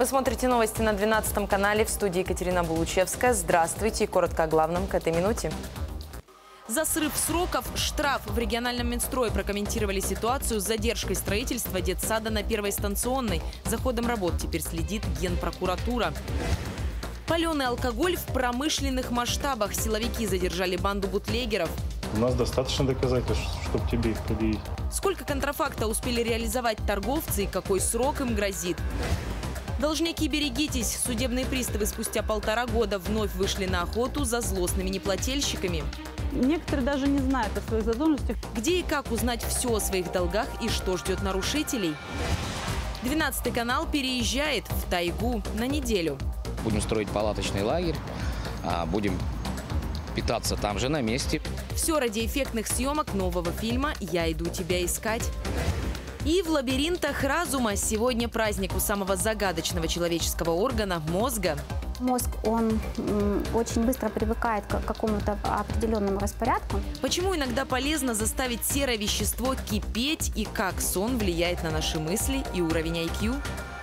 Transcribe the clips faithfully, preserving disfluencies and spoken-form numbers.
Вы смотрите новости на двенадцатом канале, в студии Екатерина Булучевская. Здравствуйте и коротко о главном к этой минуте. За срыв сроков штраф. В региональном Минстрое прокомментировали ситуацию с задержкой строительства детсада на Первой станционной. За ходом работ теперь следит Генпрокуратура. Паленый алкоголь в промышленных масштабах. Силовики задержали банду бутлегеров. У нас достаточно доказательств, чтобы тебе их предъявить. Сколько контрафакта успели реализовать торговцы и какой срок им грозит? Должники, берегитесь! Судебные приставы спустя полтора года вновь вышли на охоту за злостными неплательщиками. Некоторые даже не знают о своих задолженностях. Где и как узнать все о своих долгах и что ждет нарушителей? двенадцатый канал переезжает в тайгу на неделю. Будем строить палаточный лагерь, будем питаться там же на месте. Все ради эффектных съемок нового фильма «Я иду тебя искать». И в лабиринтах разума сегодня праздник у самого загадочного человеческого органа – мозга. Мозг, он очень быстро привыкает к какому-то определенному распорядку. Почему иногда полезно заставить серое вещество кипеть и как сон влияет на наши мысли и уровень ай кью?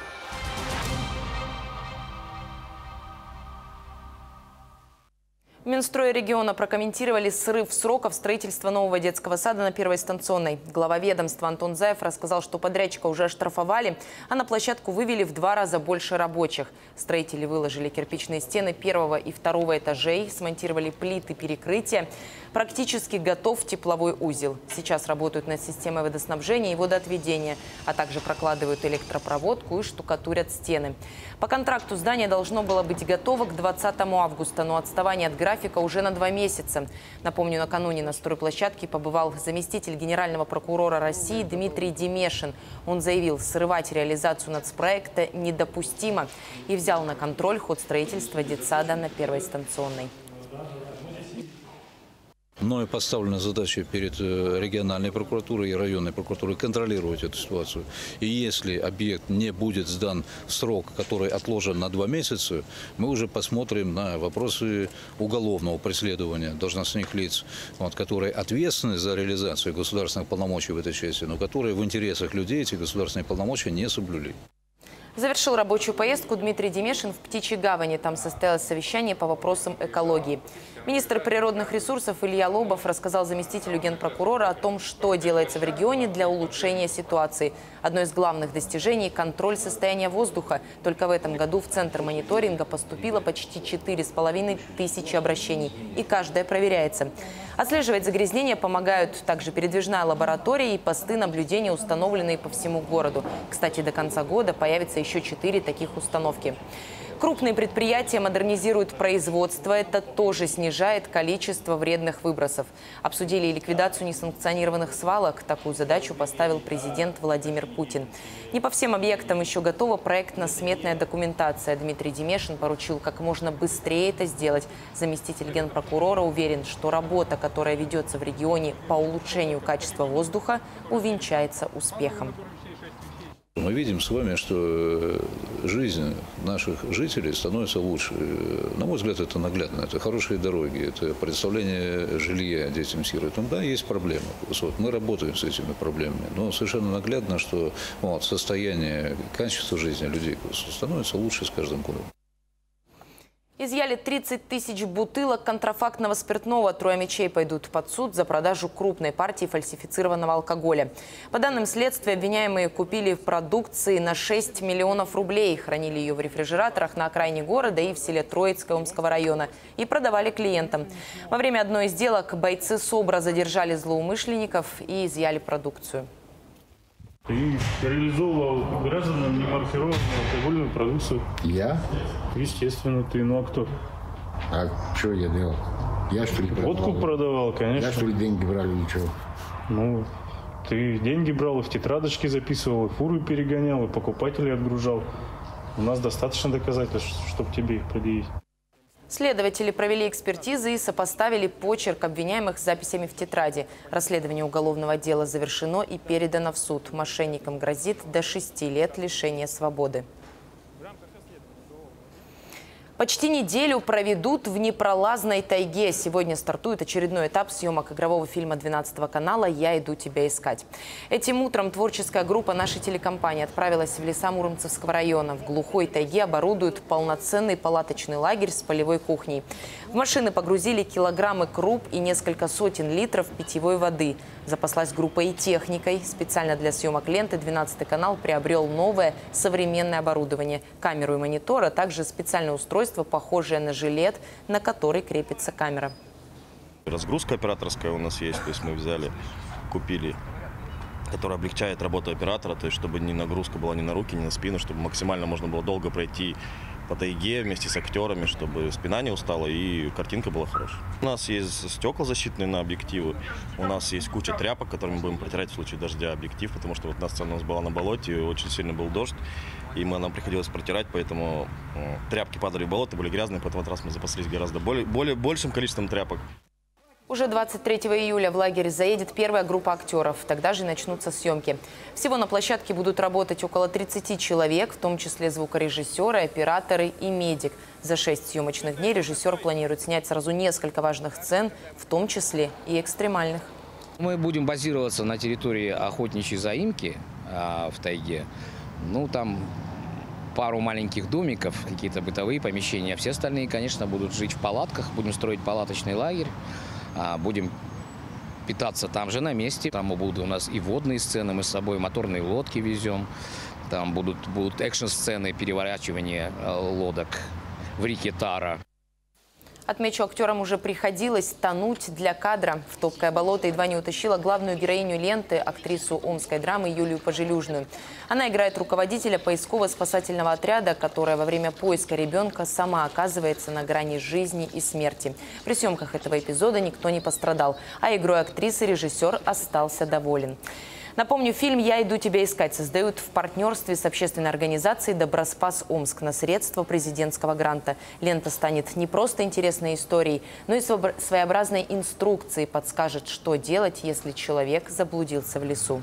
В Минстрое региона прокомментировали срыв сроков строительства нового детского сада на Первой станционной. Глава ведомства Антон Заев рассказал, что подрядчика уже оштрафовали, а на площадку вывели в два раза больше рабочих. Строители выложили кирпичные стены первого и второго этажей, смонтировали плиты перекрытия. Практически готов тепловой узел. Сейчас работают над системой водоснабжения и водоотведения, а также прокладывают электропроводку и штукатурят стены. По контракту здание должно было быть готово к двадцатому августа, но отставание от графика уже на два месяца. Напомню, накануне на стройплощадке побывал заместитель генерального прокурора России Дмитрий Демешин. Он заявил, срывать реализацию нацпроекта недопустимо и взял на контроль ход строительства детсада на Первой станционной. Мною поставлена задача перед региональной прокуратурой и районной прокуратурой контролировать эту ситуацию. И если объект не будет сдан в срок, который отложен на два месяца, мы уже посмотрим на вопросы уголовного преследования должностных лиц, вот, которые ответственны за реализацию государственных полномочий в этой части, но которые в интересах людей эти государственные полномочия не соблюли. Завершил рабочую поездку Дмитрий Демешин в Птичьей гавани. Там состоялось совещание по вопросам экологии. Министр природных ресурсов Илья Лобов рассказал заместителю генпрокурора о том, что делается в регионе для улучшения ситуации. Одно из главных достижений – контроль состояния воздуха. Только в этом году в Центр мониторинга поступило почти четыре с половиной тысячи обращений. И каждое проверяется. Отслеживать загрязнения помогают также передвижная лаборатория и посты наблюдения, установленные по всему городу. Кстати, до конца года появится еще четыре таких установки. Крупные предприятия модернизируют производство. Это тоже снижает количество вредных выбросов. Обсудили и ликвидацию несанкционированных свалок. Такую задачу поставил президент Владимир Путин. Не по всем объектам еще готова проектно-сметная документация. Дмитрий Демешин поручил как можно быстрее это сделать. Заместитель генпрокурора уверен, что работа, которая ведется в регионе по улучшению качества воздуха, увенчается успехом. Мы видим с вами, что жизнь наших жителей становится лучше. На мой взгляд, это наглядно. Это хорошие дороги, это предоставление жилья детям-сиротам. Там, да, есть проблемы. Вот, мы работаем с этими проблемами. Но совершенно наглядно, что вот, состояние, качество жизни людей становится лучше с каждым годом. Изъяли тридцать тысяч бутылок контрафактного спиртного. Трое мечей пойдут под суд за продажу крупной партии фальсифицированного алкоголя. По данным следствия, обвиняемые купили продукции на шесть миллионов рублей. Хранили ее в рефрижераторах на окраине города и в селе Троицкое Омского района. И продавали клиентам. Во время одной из сделок бойцы СОБРа задержали злоумышленников и изъяли продукцию. Ты реализовывал гражданам немаркированную алкогольную продукцию? Я? Естественно, ты. Ну а кто? А что я делал? Я что ли продавал? Водку продавал, конечно. Я что ли деньги брал или что? Ну, ты деньги брал, и в тетрадочки записывал, и фуры перегонял, и покупателей отгружал. У нас достаточно доказательств, чтобы тебе их предъявить. Следователи провели экспертизы и сопоставили почерк обвиняемых с записями в тетради. Расследование уголовного дела завершено и передано в суд. Мошенникам грозит до шести лет лишения свободы. Почти неделю проведут в непролазной тайге. Сегодня стартует очередной этап съемок игрового фильма двенадцатого канала «Я иду тебя искать». Этим утром творческая группа нашей телекомпании отправилась в леса Муромцевского района. В глухой тайге оборудуют полноценный палаточный лагерь с полевой кухней. В машины погрузили килограммы круп и несколько сотен литров питьевой воды. Запаслась группа и техникой. Специально для съемок ленты двенадцатый канал приобрел новое современное оборудование. Камеру и монитор, а также специальное устройство, похожее на жилет, на который крепится камера. Разгрузка операторская у нас есть, то есть мы взяли, купили, которая облегчает работу оператора, то есть чтобы не нагрузка была ни на руки, ни на спину, чтобы максимально можно было долго пройти по тайге вместе с актерами, чтобы спина не устала и картинка была хорошая. У нас есть стекла защитные на объективы, у нас есть куча тряпок, которыми мы будем протирать в случае дождя объектив, потому что вот у нас сцена у нас была на болоте, очень сильно был дождь, и мы, нам приходилось протирать, поэтому э, тряпки падали в болото, были грязные, поэтому в этот раз мы запаслись гораздо более, более большим количеством тряпок. Уже двадцать третьего июля в лагерь заедет первая группа актеров. Тогда же и начнутся съемки. Всего на площадке будут работать около тридцати человек, в том числе звукорежиссеры, операторы и медик. За шесть съемочных дней режиссер планирует снять сразу несколько важных сцен, в том числе и экстремальных. Мы будем базироваться на территории охотничьей заимки а, в тайге. Ну, там пару маленьких домиков, какие-то бытовые помещения. Все остальные, конечно, будут жить в палатках. Будем строить палаточный лагерь. Будем питаться там же на месте. Там будут у нас и водные сцены, мы с собой моторные лодки везем. Там будут, будут экшн-сцены переворачивания лодок в реке Тара. Отмечу, актерам уже приходилось тонуть для кадра. В топкое болото едва не утащила главную героиню ленты, актрису омской драмы Юлию Пожилюжную. Она играет руководителя поисково-спасательного отряда, которая во время поиска ребенка сама оказывается на грани жизни и смерти. При съемках этого эпизода никто не пострадал, а игрой актрисы режиссер остался доволен. Напомню, фильм «Я иду тебя искать» создают в партнерстве с общественной организацией «Доброспас Омск» на средства президентского гранта. Лента станет не просто интересной историей, но и своеобразной инструкцией, подскажет, что делать, если человек заблудился в лесу.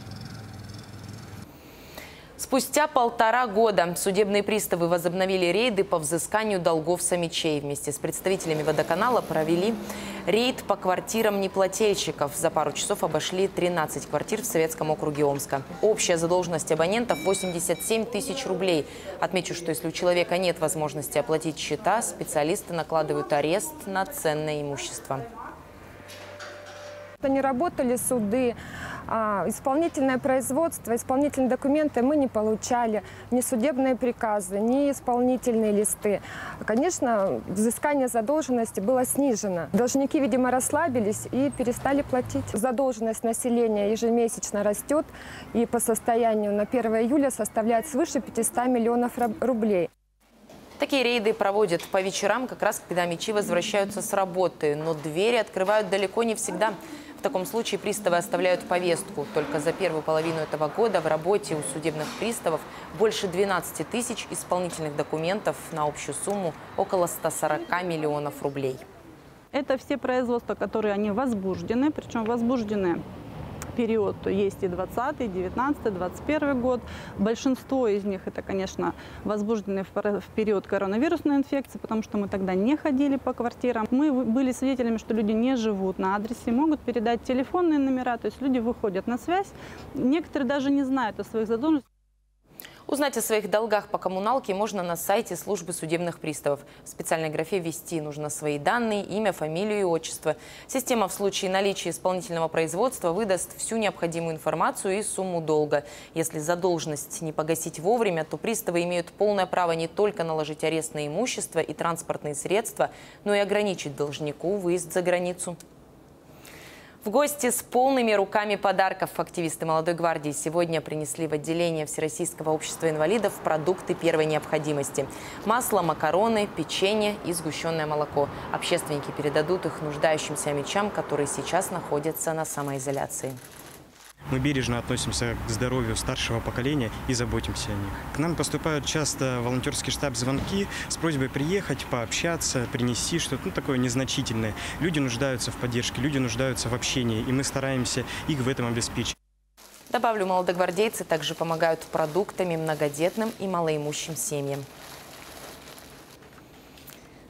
Спустя полтора года судебные приставы возобновили рейды по взысканию долгов сомичей. Вместе с представителями водоканала провели рейд по квартирам неплательщиков. За пару часов обошли тринадцать квартир в Советском округе Омска. Общая задолженность абонентов – восемьдесят семь тысяч рублей. Отмечу, что если у человека нет возможности оплатить счета, специалисты накладывают арест на ценное имущество. Не работали суды, исполнительное производство, исполнительные документы мы не получали, ни судебные приказы, ни исполнительные листы. Конечно, взыскание задолженности было снижено. Должники, видимо, расслабились и перестали платить. Задолженность населения ежемесячно растет и по состоянию на первое июля составляет свыше пятисот миллионов рублей. Такие рейды проводят по вечерам, как раз когда мечи возвращаются с работы. Но двери открывают далеко не всегда. В таком случае приставы оставляют повестку. Только за первую половину этого года в работе у судебных приставов больше двенадцати тысяч исполнительных документов на общую сумму около ста сорока миллионов рублей. Это все производства, которые они возбуждены, причем возбуждены период есть и двадцатый, девятнадцатый, двадцать первый год. Большинство из них это, конечно, возбуждены в период коронавирусной инфекции, потому что мы тогда не ходили по квартирам. Мы были свидетелями, что люди не живут на адресе, могут передать телефонные номера, то есть люди выходят на связь. Некоторые даже не знают о своих задолженностях. Узнать о своих долгах по коммуналке можно на сайте службы судебных приставов. В специальной графе ввести нужно свои данные, имя, фамилию и отчество. Система в случае наличия исполнительного производства выдаст всю необходимую информацию и сумму долга. Если задолженность не погасить вовремя, то приставы имеют полное право не только наложить арест на имущество и транспортные средства, но и ограничить должнику выезд за границу. В гости с полными руками подарков активисты «Молодой гвардии» сегодня принесли в отделение Всероссийского общества инвалидов продукты первой необходимости. Масло, макароны, печенье и сгущенное молоко. Общественники передадут их нуждающимся омичам, которые сейчас находятся на самоизоляции. Мы бережно относимся к здоровью старшего поколения и заботимся о них. К нам поступают часто волонтерский штаб звонки с просьбой приехать, пообщаться, принести что-то ну, такое незначительное. Люди нуждаются в поддержке, люди нуждаются в общении, и мы стараемся их в этом обеспечить. Добавлю, молодогвардейцы также помогают продуктами многодетным и малоимущим семьям.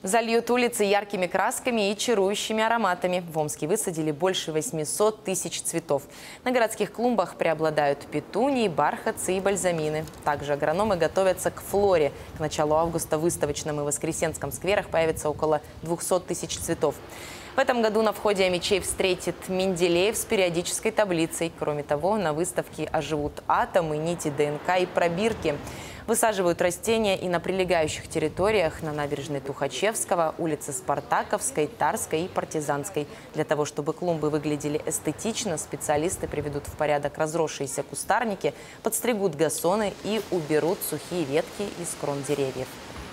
Зальют улицы яркими красками и чарующими ароматами. В Омске высадили больше восьмисот тысяч цветов. На городских клумбах преобладают петунии, бархатцы и бальзамины. Также агрономы готовятся к флоре. К началу августа в Выставочном и Воскресенском скверах появится около двухсот тысяч цветов. В этом году на входе Амичей встретит Менделеев с периодической таблицей. Кроме того, на выставке оживут атомы, нити ДНК и пробирки. Высаживают растения и на прилегающих территориях на набережной Тухачевского, улице Спартаковской, Тарской и Партизанской. Для того, чтобы клумбы выглядели эстетично, специалисты приведут в порядок разросшиеся кустарники, подстригут газоны и уберут сухие ветки из крон деревьев.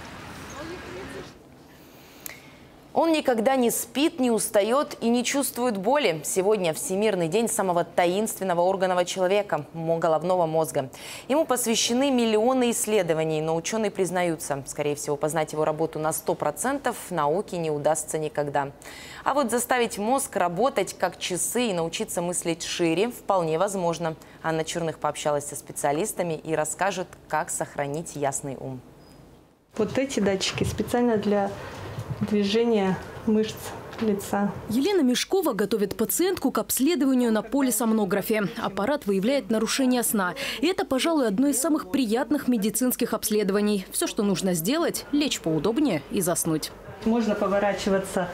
Он никогда не спит, не устает и не чувствует боли. Сегодня Всемирный день самого таинственного органа человека – головного мозга. Ему посвящены миллионы исследований, но ученые признаются, скорее всего, познать его работу на сто процентов науке не удастся никогда. А вот заставить мозг работать как часы и научиться мыслить шире вполне возможно. Анна Черных пообщалась со специалистами и расскажет, как сохранить ясный ум. Вот эти датчики специально для движения мышц лица. Елена Мешкова готовит пациентку к обследованию на полисомнографе. Аппарат выявляет нарушение сна. И это, пожалуй, одно из самых приятных медицинских обследований. Все, что нужно сделать – лечь поудобнее и заснуть. Можно поворачиваться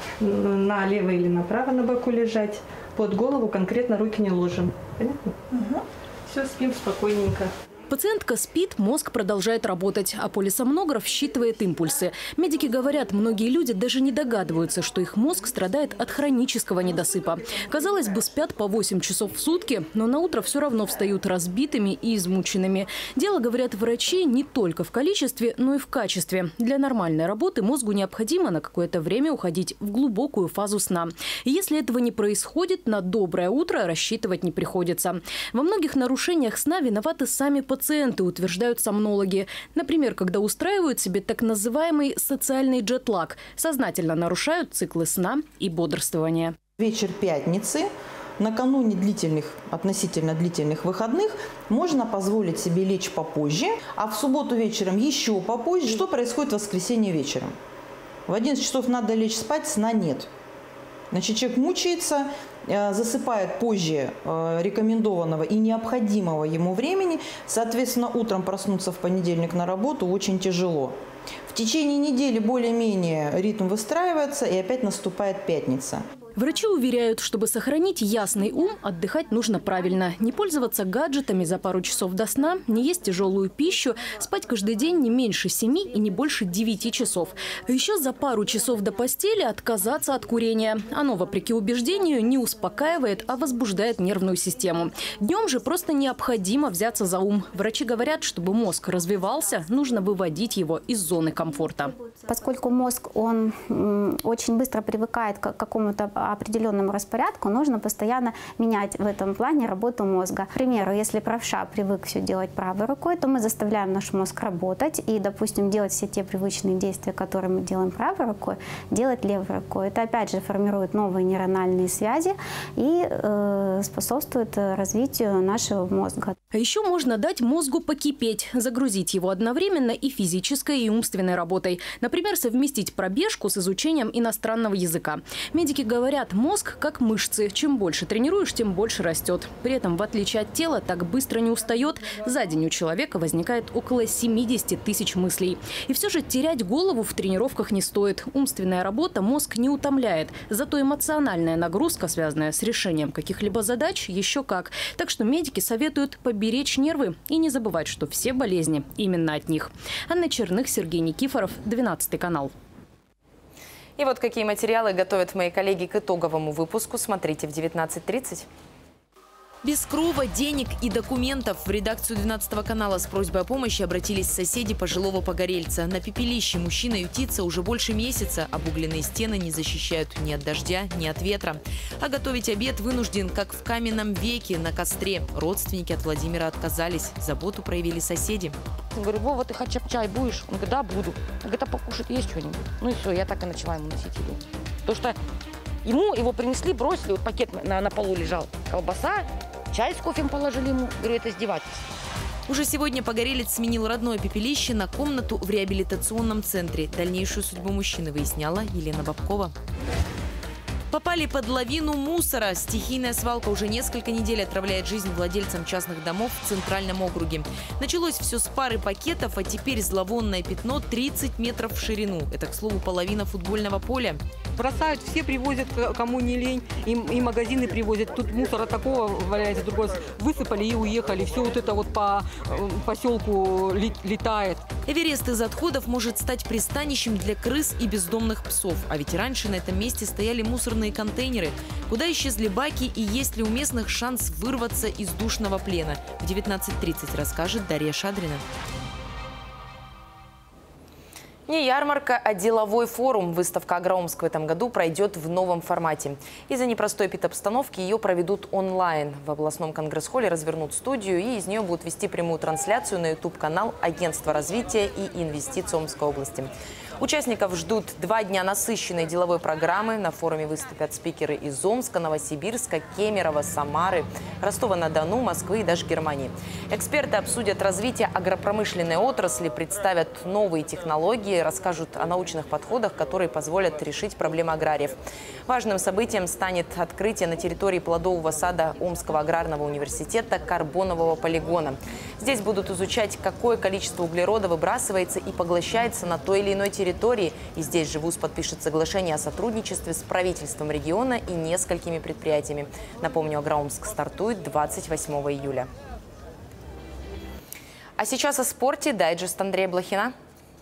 налево или направо, на боку лежать. Под голову конкретно руки не ложим. Понятно? Угу. Все, спим спокойненько. Пациентка спит, мозг продолжает работать, а полисомнограф считывает импульсы. Медики говорят, многие люди даже не догадываются, что их мозг страдает от хронического недосыпа. Казалось бы, спят по восемь часов в сутки, но на утро все равно встают разбитыми и измученными. Дело, говорят врачи, не только в количестве, но и в качестве. Для нормальной работы мозгу необходимо на какое-то время уходить в глубокую фазу сна. И если этого не происходит, на доброе утро рассчитывать не приходится. Во многих нарушениях сна виноваты сами пациенты. Пациенты, утверждают сомнологи. Например, когда устраивают себе так называемый социальный джетлаг, сознательно нарушают циклы сна и бодрствования. Вечер пятницы, накануне длительных, относительно длительных выходных, можно позволить себе лечь попозже, а в субботу вечером еще попозже. Что происходит в воскресенье вечером? В одиннадцать часов надо лечь спать, сна нет. Значит, человек мучается, засыпает позже рекомендованного и необходимого ему времени. Соответственно, утром проснуться в понедельник на работу очень тяжело. В течение недели более-менее ритм выстраивается, и опять наступает пятница. Врачи уверяют, чтобы сохранить ясный ум, отдыхать нужно правильно. Не пользоваться гаджетами за пару часов до сна, не есть тяжелую пищу, спать каждый день не меньше семи и не больше девяти часов. А еще за пару часов до постели отказаться от курения. Оно, вопреки убеждению, не успокаивает, а возбуждает нервную систему. Днем же просто необходимо взяться за ум. Врачи говорят, чтобы мозг развивался, нужно выводить его из зоны комфорта. Поскольку мозг, он очень быстро привыкает к какому-то определенному распорядку, нужно постоянно менять в этом плане работу мозга. К примеру, если правша привык все делать правой рукой, то мы заставляем наш мозг работать и, допустим, делать все те привычные действия, которые мы делаем правой рукой, делать левой рукой. Это опять же формирует новые нейрональные связи и э, способствует развитию нашего мозга. А еще можно дать мозгу покипеть, загрузить его одновременно и физической, и умственной работой. Например, совместить пробежку с изучением иностранного языка. Медики говорят, мозг как мышцы. Чем больше тренируешь, тем больше растет. При этом, в отличие от тела, так быстро не устает. За день у человека возникает около семидесяти тысяч мыслей. И все же терять голову в тренировках не стоит. Умственная работа мозг не утомляет. Зато эмоциональная нагрузка, связанная с решением каких-либо задач, еще как. Так что медики советуют поберечь нервы и не забывать, что все болезни именно от них. Анна Черных, Сергей Никифоров, двенадцатый канал. И вот какие материалы готовят мои коллеги к итоговому выпуску. Смотрите в девятнадцать тридцать. Без крова, денег и документов в редакцию двенадцатого канала с просьбой о помощи обратились соседи пожилого погорельца. На пепелище мужчина ютится уже больше месяца. Обугленные стены не защищают ни от дождя, ни от ветра. А готовить обед вынужден, как в каменном веке, на костре. Родственники от Владимира отказались. Заботу проявили соседи. Я говорю: Вова, ты хотя бы чай будешь? Он говорит: да, буду. Он говорит: а покушать есть что-нибудь? Ну и все, я так и начала ему носить еду. Потому что ему его принесли, бросили, вот пакет на, на полу лежал, колбаса, чай с кофем положили ему. Говорю: это издевательство. Уже сегодня Погорелец сменил родное пепелище на комнату в реабилитационном центре. Дальнейшую судьбу мужчины выясняла Елена Бабкова. Попали под лавину мусора. Стихийная свалка уже несколько недель отравляет жизнь владельцам частных домов в Центральном округе. Началось все с пары пакетов, а теперь зловонное пятно тридцать метров в ширину. Это, к слову, половина футбольного поля. Бросают, все привозят, кому не лень, и, и магазины привозят. Тут мусора такого валяется, другой высыпали и уехали. Все вот это вот по поселку летает. Эверест из отходов может стать пристанищем для крыс и бездомных псов. А ведь раньше на этом месте стояли мусорные контейнеры. Куда исчезли баки и есть ли у местных шанс вырваться из душного плена? В девятнадцать тридцать расскажет Дарья Шадрина. Не ярмарка, а деловой форум. Выставка «Агроомск» в этом году пройдет в новом формате. Из-за непростой эпидобстановки ее проведут онлайн. В областном конгресс-холле развернут студию, и из нее будут вести прямую трансляцию на ютуб-канал Агентства развития и инвестиций Омской области. Участников ждут два дня насыщенной деловой программы. На форуме выступят спикеры из Омска, Новосибирска, Кемерово, Самары, Ростова-на-Дону, Москвы и даже Германии. Эксперты обсудят развитие агропромышленной отрасли, представят новые технологии, расскажут о научных подходах, которые позволят решить проблемы аграриев. Важным событием станет открытие на территории плодового сада Омского аграрного университета карбонового полигона. Здесь будут изучать, какое количество углерода выбрасывается и поглощается на той или иной территории. И здесь же вуз подпишет соглашение о сотрудничестве с правительством региона и несколькими предприятиями. Напомню, Агроомск стартует двадцать восьмого июля. А сейчас о спорте. Дайджест Андрея Блохина.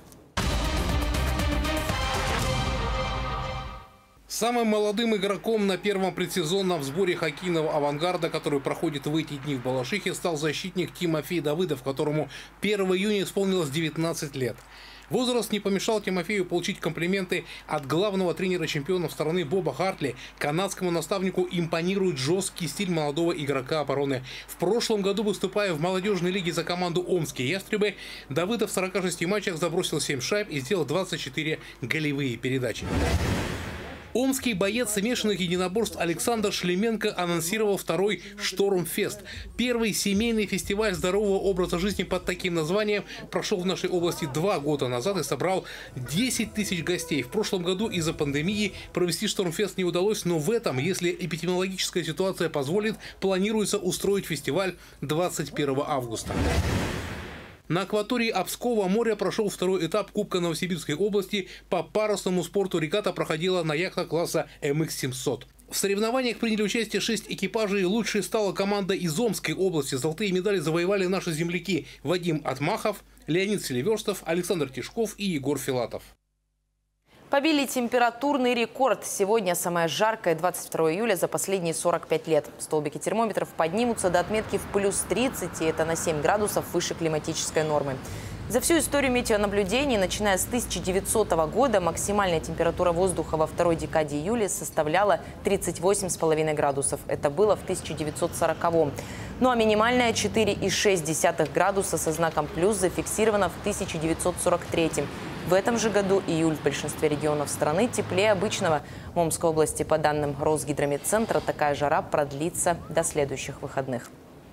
Самым молодым игроком на первом предсезонном сборе хоккейного авангарда, который проходит в эти дни в Балашихе, стал защитник Тимофей Давыдов, которому первого июня исполнилось девятнадцать лет. Возраст не помешал Тимофею получить комплименты от главного тренера чемпионов страны Боба Хартли. Канадскому наставнику импонирует жесткий стиль молодого игрока обороны. В прошлом году, выступая в молодежной лиге за команду «Омские ястребы», Давыдов в сорока шести матчах забросил семь шайб и сделал двадцать четыре голевые передачи. Омский боец смешанных единоборств Александр Шлеменко анонсировал второй «Штормфест». Первый семейный фестиваль здорового образа жизни под таким названием прошел в нашей области два года назад и собрал десять тысяч гостей. В прошлом году из-за пандемии провести «Штормфест» не удалось, но в этом, если эпидемиологическая ситуация позволит, планируется устроить фестиваль двадцать первого августа. На акватории Обского моря прошел второй этап Кубка Новосибирской области. По парусному спорту регата проходила на яхтах класса эм икс семьсот. В соревнованиях приняли участие шесть экипажей. Лучшей стала команда из Омской области. Золотые медали завоевали наши земляки Вадим Атмахов, Леонид Селиверстов, Александр Тишков и Егор Филатов. Побили температурный рекорд. Сегодня самое жаркое двадцать второго июля за последние сорок пять лет. Столбики термометров поднимутся до отметки в плюс тридцать, и это на семь градусов выше климатической нормы. За всю историю метеонаблюдений, начиная с тысяча девятисотого года, максимальная температура воздуха во второй декаде июля составляла тридцать восемь с половиной градусов. Это было в тысяча девятьсот сороковом. Ну а минимальная четыре и шесть десятых градуса со знаком плюс зафиксирована в тысяча девятьсот сорок третьем. В этом же году июль в большинстве регионов страны теплее обычного. В Омской области, по данным Росгидрометцентра, такая жара продлится до следующих выходных.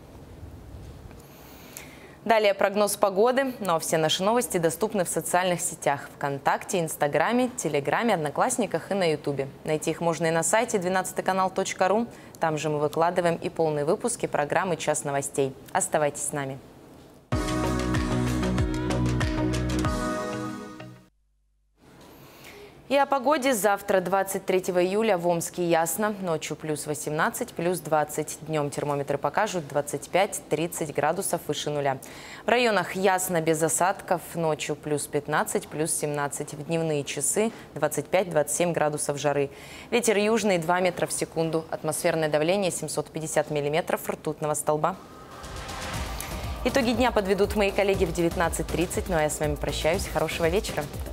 Далее прогноз погоды. Ну а все наши новости доступны в социальных сетях: ВКонтакте, Инстаграме, Телеграме, Одноклассниках и на Ютубе. Найти их можно и на сайте двенадцатый канал точка ру. Там же мы выкладываем и полные выпуски программы «Час новостей». Оставайтесь с нами. И о погоде. Завтра, двадцать третьего июля, в Омске ясно. Ночью плюс восемнадцать, плюс двадцать. Днем термометры покажут двадцать пять — тридцать градусов выше нуля. В районах ясно, без осадков. Ночью плюс пятнадцать, плюс семнадцать. В дневные часы двадцать пять — двадцать семь градусов жары. Ветер южный два метра в секунду. Атмосферное давление семьсот пятьдесят миллиметров ртутного столба. Итоги дня подведут мои коллеги в девятнадцать тридцать. Ну а я с вами прощаюсь. Хорошего вечера.